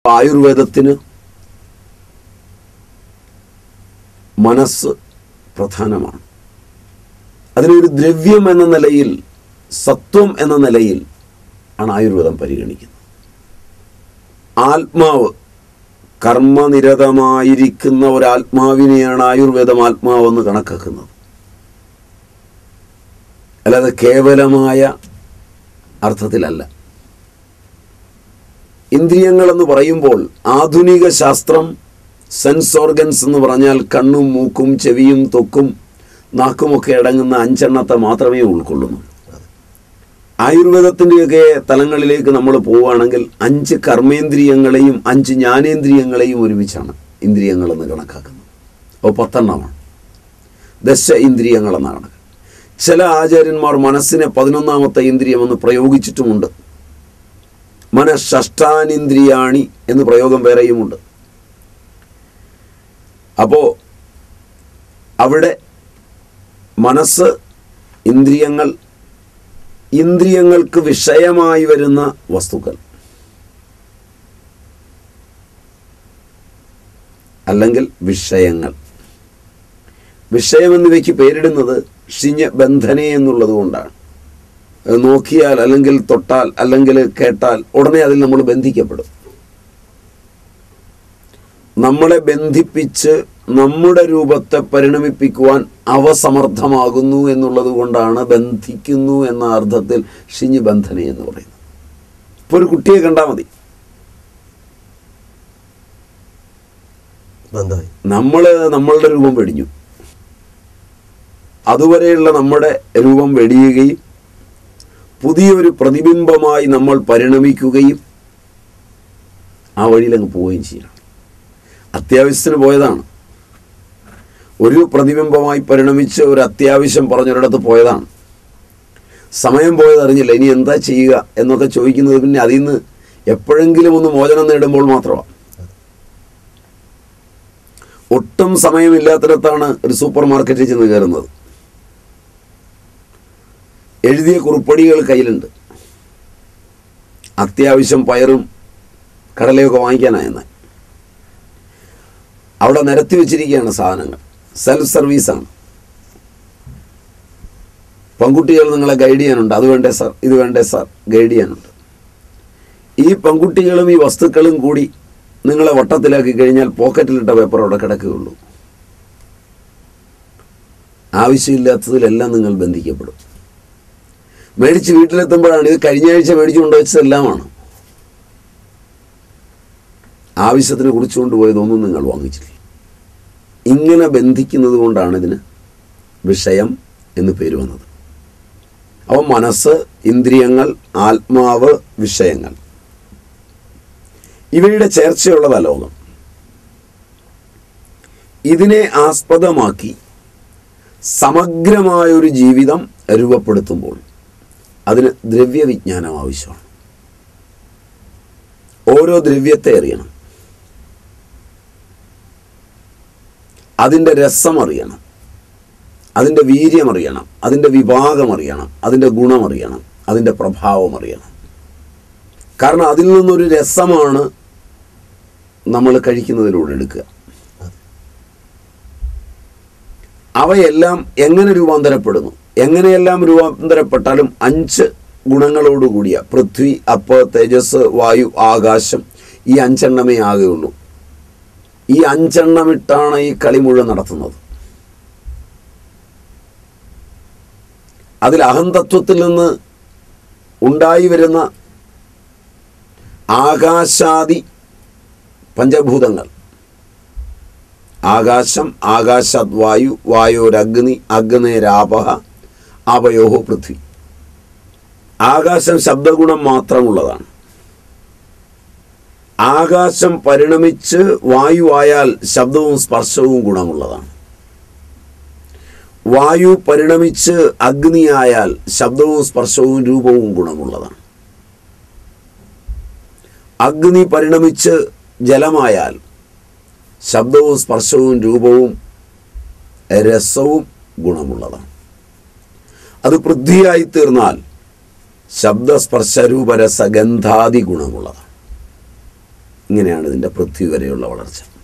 ആയുർവേദത്തിന് മനസ്സ് പ്രധാനമാണ്. അതിനൊരു ദ്രവ്യം എന്ന നിലയിൽ, സത്വം എന്ന നിലയിൽ ആണ് ആയുർവേദം പരിഗണിക്കുന്നത്. ആത്മാവ്, കർമ്മനിരതമായിരിക്കുന്ന ഒരാത്മാവിനെയാണ് ആയുർവേദം ആത്മാവെന്ന് കണക്കാക്കുന്നത്. അല്ലാതെ കേവലമായ അർത്ഥത്തിലല്ല. ഇന്ദ്രിയങ്ങളെന്ന് പറയുമ്പോൾ ആധുനിക ശാസ്ത്രം സെൻസ് ഓർഗൻസ് എന്ന് പറഞ്ഞാൽ കണ്ണും മൂക്കും ചെവിയും ത്വക്കും നാക്കുമൊക്കെ അടങ്ങുന്ന 5 മാത്രമേ ഉൾക്കൊള്ളുന്നുള്ളൂ. ആയുർവേദത്തിൻ്റെയൊക്കെ തലങ്ങളിലേക്ക് നമ്മൾ പോവുകയാണെങ്കിൽ 5 കർമ്മേന്ദ്രിയങ്ങളെയും 5 ജ്ഞാനേന്ദ്രിയങ്ങളെയും ഒരുമിച്ചാണ് ഇന്ദ്രിയങ്ങളെന്ന് കണക്കാക്കുന്നത്. അപ്പോൾ 10 ദശ ഇന്ദ്രിയങ്ങളെന്നാണ്. ചില ആചാര്യന്മാർ മനസ്സിനെ 11ാമത്തെ ഇന്ദ്രിയമെന്ന് പ്രയോഗിച്ചിട്ടുമുണ്ട്. മനഃഷ്ടാനിന്ദ്രിയാണി എന്ന് പ്രയോഗം വേറെയുമുണ്ട്. അപ്പോൾ അവിടെ മനസ്സ്, ഇന്ദ്രിയങ്ങൾ, ഇന്ദ്രിയങ്ങൾക്ക് വിഷയമായി വരുന്ന വസ്തുക്കൾ അല്ലെങ്കിൽ വിഷയങ്ങൾ. വിഷയമെന്നിവയ്ക്ക് പേരിടുന്നത് ഷിഞ്ഞ ബന്ധനെ എന്നുള്ളത് കൊണ്ടാണ്. നോക്കിയാൽ അല്ലെങ്കിൽ തൊട്ടാൽ അല്ലെങ്കിൽ കേട്ടാൽ ഉടനെ അതിൽ നമ്മൾ ബന്ധിക്കപ്പെടും. നമ്മളെ ബന്ധിപ്പിച്ച് നമ്മുടെ രൂപത്തെ പരിണമിപ്പിക്കുവാൻ അവ സമർത്ഥമാകുന്നു എന്നുള്ളത് കൊണ്ടാണ് ബന്ധിക്കുന്നു എന്ന അർത്ഥത്തിൽ ഷിഞ്ഞ് ബന്ധന എന്ന് പറയുന്നത്. ഇപ്പോൾ ഒരു കുട്ടിയെ കണ്ടാൽ മതി, നമ്മളുടെ രൂപം വെടിഞ്ഞു. അതുവരെയുള്ള നമ്മുടെ രൂപം വെടിയുകയും പുതിയൊരു പ്രതിബിംബമായി നമ്മൾ പരിണമിക്കുകയും ആ വഴിയിലങ്ങ് പോവുകയും ചെയ്യണം. അത്യാവശ്യത്തിന് പോയതാണ്, ഒരു പ്രതിബിംബമായി പരിണമിച്ച് ഒരു അത്യാവശ്യം പറഞ്ഞൊരിടത്ത് പോയതാണ്. സമയം പോയതറിഞ്ഞില്ല, ഇനി എന്താ ചെയ്യുക എന്നൊക്കെ ചോദിക്കുന്നത് പിന്നെ അതിൽ നിന്ന് എപ്പോഴെങ്കിലും ഒന്ന് മോചനം നേടുമ്പോൾ മാത്രമാണ്. ഒട്ടും സമയമില്ലാത്തിടത്താണ് ഒരു സൂപ്പർ മാർക്കറ്റിൽ ചെന്ന് കയറുന്നത്. എഴുതിയ കുറിപ്പടികൾ കയ്യിലുണ്ട്, അത്യാവശ്യം പയറും കടലയൊക്കെ വാങ്ങിക്കാനായെന്നാൽ അവിടെ നിരത്തി വെച്ചിരിക്കുകയാണ് സാധനങ്ങൾ. സെൽഫ് സർവീസാണ്. പെൺകുട്ടികൾ നിങ്ങളെ ഗൈഡ് ചെയ്യാനുണ്ട്, അത് വേണ്ടേ സാർ, ഇത് വേണ്ടേ സാർ, ഗൈഡ് ചെയ്യാനുണ്ട്. ഈ പെൺകുട്ടികളും ഈ വസ്തുക്കളും കൂടി നിങ്ങളെ വട്ടത്തിലാക്കി കഴിഞ്ഞാൽ പോക്കറ്റിലിട്ട പേപ്പർ അവിടെ കിടക്കുകയുള്ളൂ. ആവശ്യമില്ലാത്തതിലെല്ലാം നിങ്ങൾ ബന്ധിക്കപ്പെടും. മേടിച്ച് വീട്ടിലെത്തുമ്പോഴാണ് ഇത് കഴിഞ്ഞ ആഴ്ച മേടിച്ചു കൊണ്ടുവച്ചതെല്ലാമാണ്. ആവശ്യത്തിന് കുറിച്ചുകൊണ്ട് പോയതൊന്നും നിങ്ങൾ വാങ്ങിച്ചില്ല. ഇങ്ങനെ ബന്ധിക്കുന്നത് കൊണ്ടാണ് ഇതിന് വിഷയം എന്ന് പേര് വന്നത്. അപ്പോൾ മനസ്സ്, ഇന്ദ്രിയങ്ങൾ, ആത്മാവ്, വിഷയങ്ങൾ, ഇവയുടെ ചേർച്ചയുള്ളതാ ലോകം. ഇതിനെ ആസ്പദമാക്കി സമഗ്രമായൊരു ജീവിതം രൂപപ്പെടുത്തുമ്പോൾ അതിന് ദ്രവ്യവിജ്ഞാനം ആവശ്യമാണ്. ഓരോ ദ്രവ്യത്തെ അറിയണം, അതിൻ്റെ രസം അറിയണം, അതിൻ്റെ വീര്യം അറിയണം, അതിൻ്റെ വിഭാഗം അറിയണം, അതിൻ്റെ ഗുണം അറിയണം, അതിൻ്റെ പ്രഭാവം അറിയണം. കാരണം അതിൽ നിന്നൊരു രസമാണ് നമ്മൾ കഴിക്കുന്നതിലൂടെ എടുക്കുക. അവയെല്ലാം എങ്ങനെ രൂപാന്തരപ്പെടുന്നു, എങ്ങനെയെല്ലാം രൂപാന്തരപ്പെട്ടാലും 5 ഗുണങ്ങളോടുകൂടിയ പൃഥ്വി, അപ്പ്, തേജസ്, വായു, ആകാശം, ഈ 5 ആകെയുള്ളൂ. ഈ 5 ഈ കളി മുഴുവൻ നടത്തുന്നത്. അതിൽ അഹന്തത്വത്തിൽ നിന്ന് ഉണ്ടായി വരുന്ന ആകാശാദി പഞ്ചഭൂതങ്ങൾ, ആകാശം, ആകാശാത് വായു, വായോരഗ്നി, അഗ്നേരാപഹ, ആപയോഹോ പൃഥ്വി. ആകാശം ശബ്ദഗുണം മാത്രമുള്ളതാണ്. ആകാശം പരിണമിച്ച് വായുവായാൽ ശബ്ദവും സ്പർശവും ഗുണമുള്ളതാണ്. വായു പരിണമിച്ച് അഗ്നിയായാൽ ശബ്ദവും സ്പർശവും രൂപവും ഗുണമുള്ളതാണ്. അഗ്നി പരിണമിച്ച് ജലമായാൽ ശബ്ദവും സ്പർശവും രൂപവും രസവും ഗുണമുള്ളതാണ്. അത് പൃഥ്വിയായി തീർന്നാൽ ശബ്ദസ്പർശരൂപരസഗന്ധാദി ഗുണമുള്ളതാണ്. ഇങ്ങനെയാണ് ഇതിൻ്റെ പൃഥ്വി വരെയുള്ള വളർച്ച.